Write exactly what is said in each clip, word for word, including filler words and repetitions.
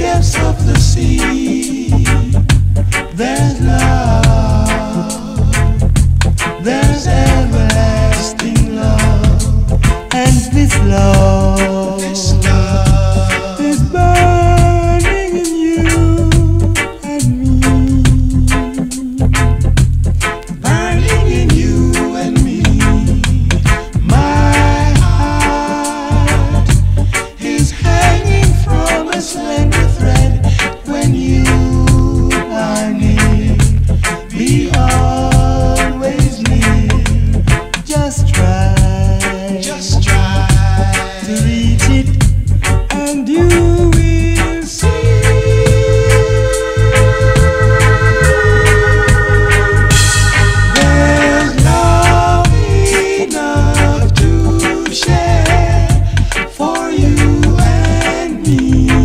depths of the sea, there's love, there's everlasting love, and this love, this love is burning in you and me, burning in you and me. My heart is hanging from a slender thread when you are near. Be always near. Just try, just try to reach it, and you will see. There's love enough to share for you and me.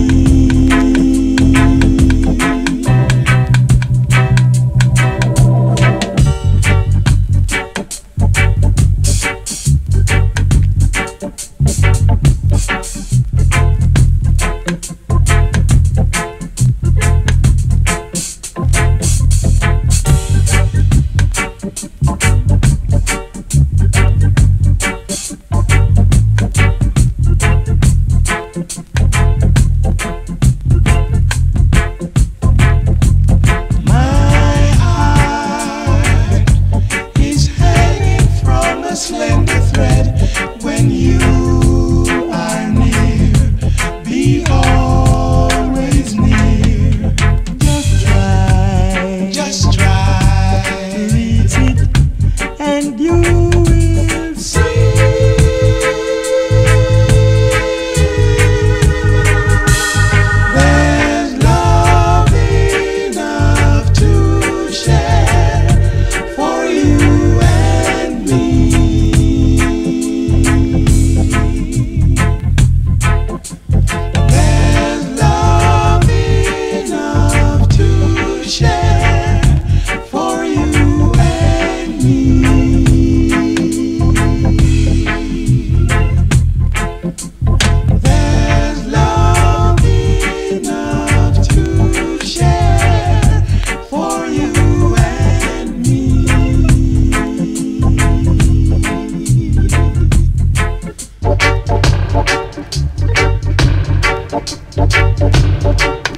Slender thread when you are near. Be always near. Just try, just try to reach it, and you will see. There's love enough to share for you and me. Share for you and me. There's love enough to share for you and me.